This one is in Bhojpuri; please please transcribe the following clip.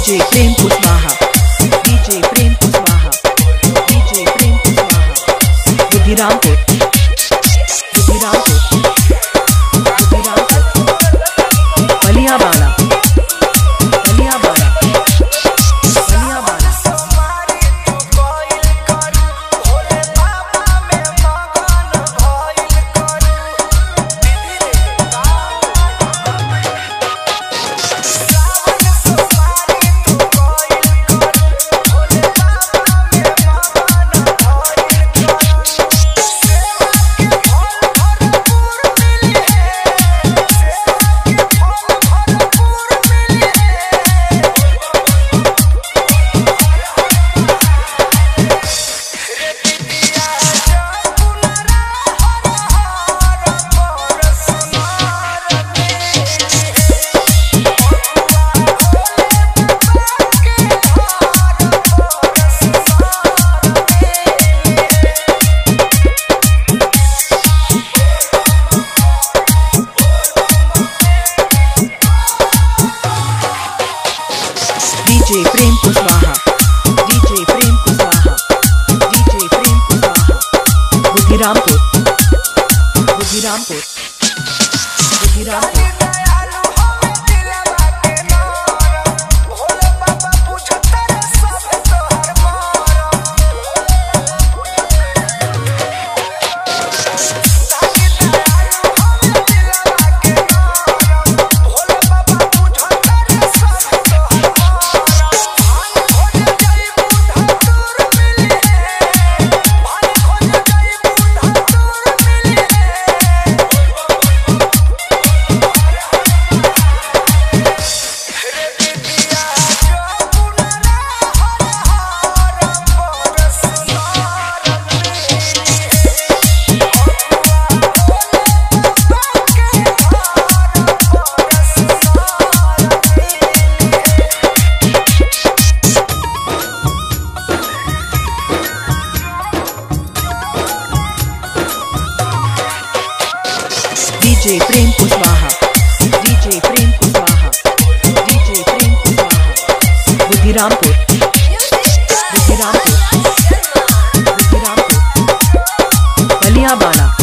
DJ Prem Kushwaha, DJ Prem Kushwaha, DJ Prem Kushwaha, बुद्धिरामपुर, बुद्धिरामपुर, बुद्धिरामपुर, बलियाबाला, बलियाबाला, बलियाबाला। DJ Prem Kushwaha, DJ Prem Kushwaha, DJ Prem Kushwaha, बुद्धिरामपुर, बुद्धिरामपुर, बुद्धिरामपुर। DJ Prem Kushwaha, DJ Prem Kushwaha, DJ Prem Kushwaha, बुद्धिरामपुर, बुद्धिरामपुर, बुद्धिरामपुर, बलियाबाला।